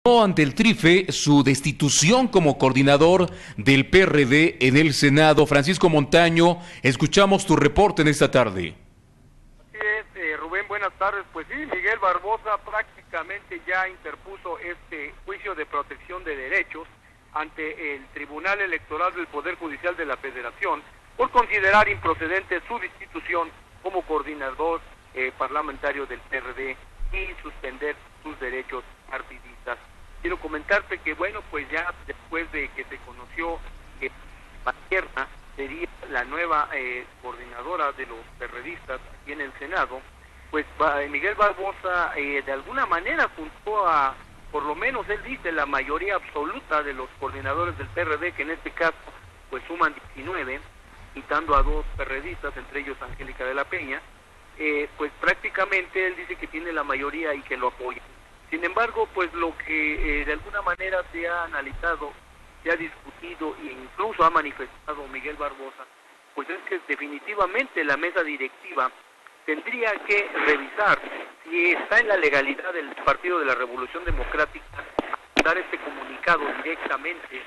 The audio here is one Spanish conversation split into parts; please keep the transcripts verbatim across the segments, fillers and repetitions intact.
Ante el Trife su destitución como coordinador del P R D en el Senado. Francisco Montaño, escuchamos tu reporte en esta tarde. Así es, eh, Rubén, buenas tardes. Pues sí, Miguel Barbosa prácticamente ya interpuso este juicio de protección de derechos ante el Tribunal Electoral del Poder Judicial de la Federación por considerar improcedente su destitución como coordinador eh, parlamentario del P R D y suspender sus derechos partidistas. Quiero comentarte que, bueno, pues ya después de que se conoció que Paterna sería la nueva eh, coordinadora de los perredistas aquí en el Senado, pues Miguel Barbosa eh, de alguna manera juntó a, por lo menos él dice, la mayoría absoluta de los coordinadores del P R D, que en este caso pues suman diecinueve, quitando a dos perredistas, entre ellos Angélica de la Peña, eh, pues prácticamente él dice que tiene la mayoría y que lo apoya. Sin embargo, pues lo que eh, de alguna manera se ha analizado, se ha discutido e incluso ha manifestado Miguel Barbosa, pues es que definitivamente la mesa directiva tendría que revisar si está en la legalidad del Partido de la Revolución Democrática dar este comunicado directamente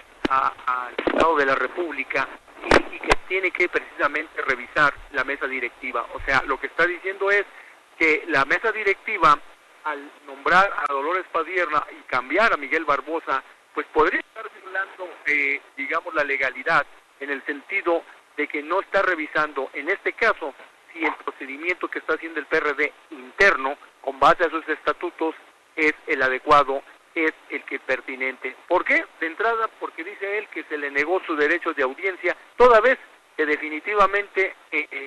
al Estado de la República y, y que tiene que precisamente revisar la mesa directiva. O sea, lo que está diciendo es que la mesa directiva, al nombrar a Dolores Padierna y cambiar a Miguel Barbosa, pues podría estar violando, eh, digamos, la legalidad, en el sentido de que no está revisando, en este caso, si el procedimiento que está haciendo el P R D interno, con base a sus estatutos, es el adecuado, es el que es pertinente. ¿Por qué? De entrada, porque dice él que se le negó su derecho de audiencia, toda vez que definitivamente, eh, eh,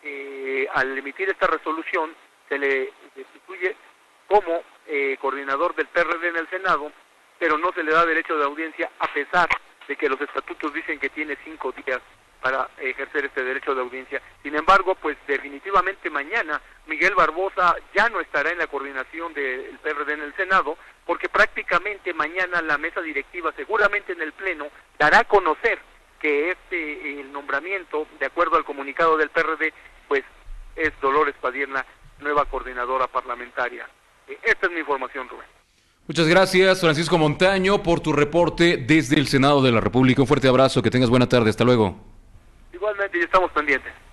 eh, al emitir esta resolución, se le destituye como eh, coordinador del P R D en el Senado, pero no se le da derecho de audiencia a pesar de que los estatutos dicen que tiene cinco días para ejercer este derecho de audiencia. Sin embargo, pues definitivamente mañana Miguel Barbosa ya no estará en la coordinación del P R D en el Senado, porque prácticamente mañana la mesa directiva, seguramente en el Pleno, dará a conocer que este el nombramiento, de acuerdo al comunicado del P R D, pues es Dolores Padierna, nueva coordinadora parlamentaria. Esta es mi información, Rubén. Muchas gracias, Francisco Montaño, por tu reporte desde el Senado de la República. Un fuerte abrazo, que tengas buena tarde, hasta luego. Igualmente, ya estamos pendientes.